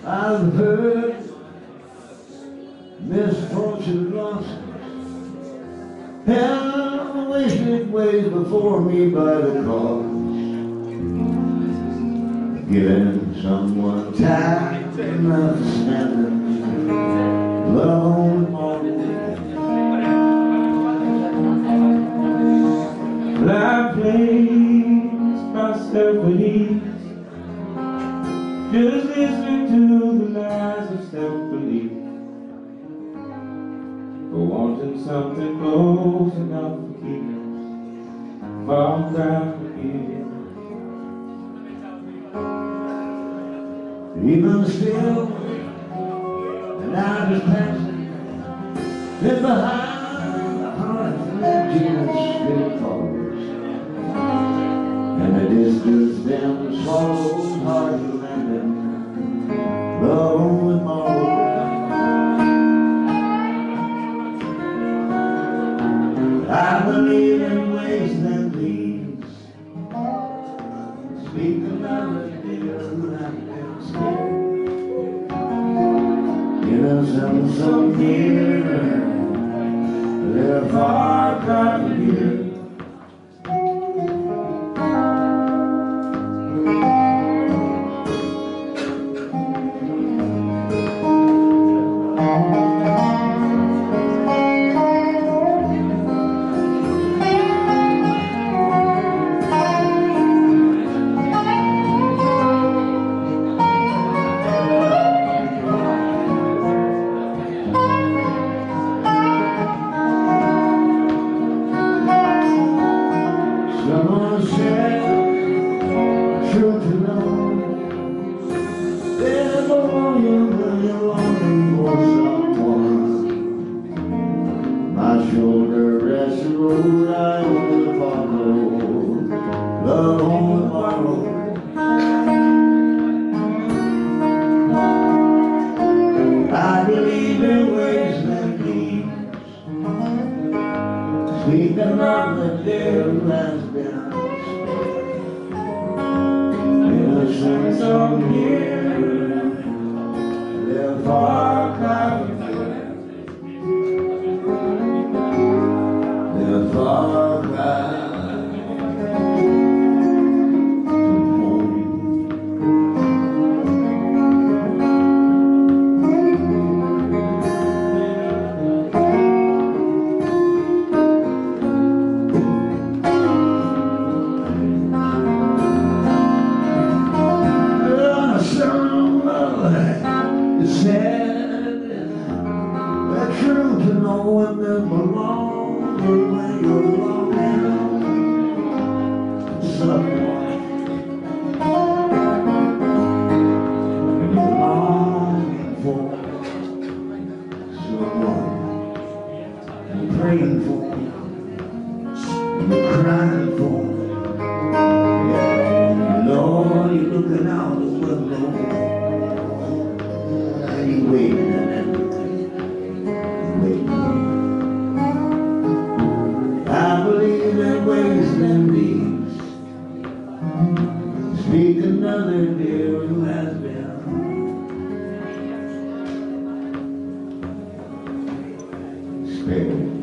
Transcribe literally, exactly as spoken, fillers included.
I've heard misfortune lost and wasted ways before me by the cause, giving someone time enough to stand love on the morning. I place myself at ease, just listening to the lies of self-belief, for wanting something close enough to keep us far down here. Even still, and I just passing, then behind the heart that Jesus still calls, and the distance them swallows hard to land love on the morrow. I believe in ways that leads, speak another dear like that spirit. Innocent so near, they're far from here. Someone said, true to know, there's a longing when you're longing for someone. My shoulder rests the road I only follow, love on the morrow. I believe in ways that leads, speak another day who has been innocent so near, they're far from here. They're far from home. It's sad, but true to know when they belong and when you're longing for someone. When you're longing for someone, you're praying for, you're crying for. Yeah, Lord, you're looking out the window. You waiting and everything, waiting. I believe in ways and deeds, speak another dear who has been spared.